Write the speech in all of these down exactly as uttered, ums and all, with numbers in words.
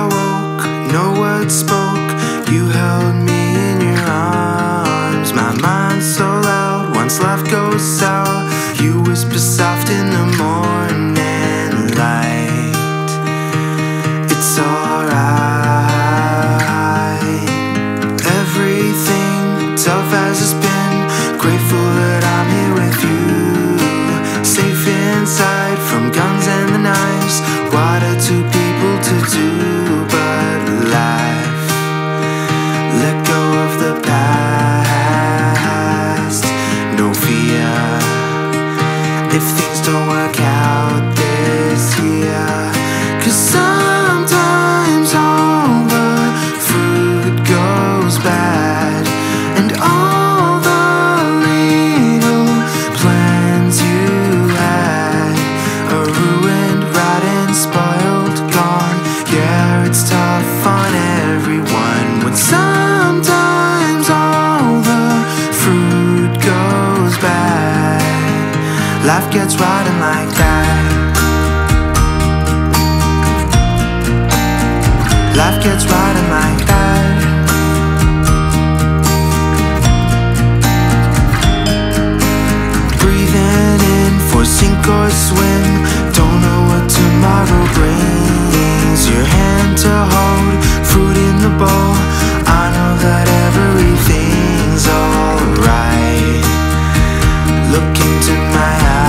woke, no words spoke. You held me in your arms. My mind's so loud, once life goes sour. You whisper soft in the morning light. It's alright. Everything tough as it's been, grateful that I'm here with you. Safe inside from guns and the knives. What are two people to do but laugh? Let go of the past. No fear if things don't work out this year. 'Cause sometimes all the fruit goes bad, and all the little plans you had are ruined, rotten, spoiled, gone. Yeah, it's tough on everyone when sometimes all the fruit goes bad. Life gets rotten like that. Life gets rotten like that. Breathing in for sink or swim. Don't know what tomorrow brings. Your hand to hold, fruit in the bowl. I know that everything's alright. Look into my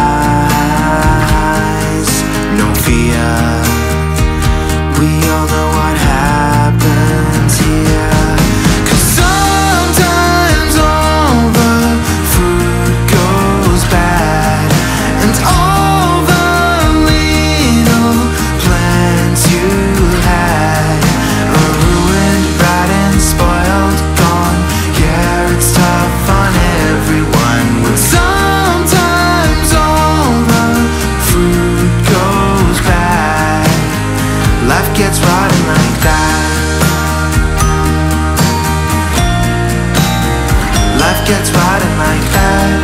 eyes, no fear. We all know what happens here. 'Cause sometimes all the fruit goes bad, and all the little plans you had are ruined, rotten, spoiled, gone. Yeah, it's tough on everyone when sometimes all the fruit goes bad. Life gets rotten like that. Life gets rotten like that.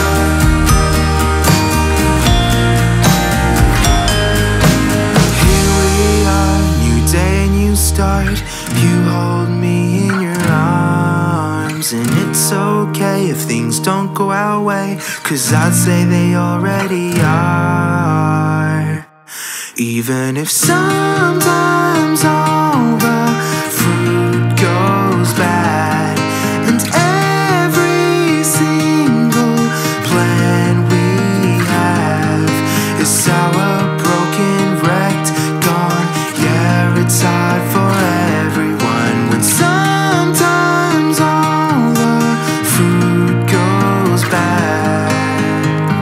Here we are, new day, new start. You hold me in your arms, and it's okay if things don't go our way, 'cause I'd say they already are. Even if sometimes all the fruit goes bad, and every single plan we have is sour, broken, wrecked, gone. Yeah, it's hard for everyone when sometimes all the fruit goes bad.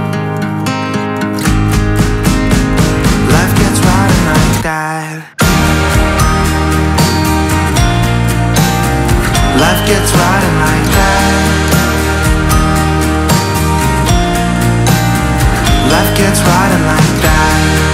Life gets rotten like that. Life gets rotten like that. Life gets rotten like that.